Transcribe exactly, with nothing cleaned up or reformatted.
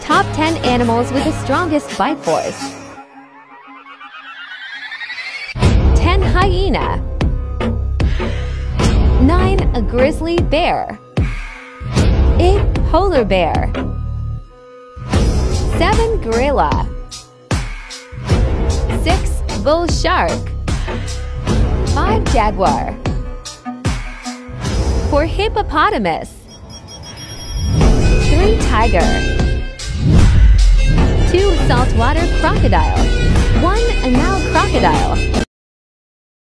Top ten animals with the strongest bite force. ten. Hyena. nine. A grizzly bear. eight. Polar bear. seven. Gorilla. six. Bull shark. five. Jaguar. four. Hippopotamus. three. Tiger. two. Saltwater crocodile. one. A Nile crocodile.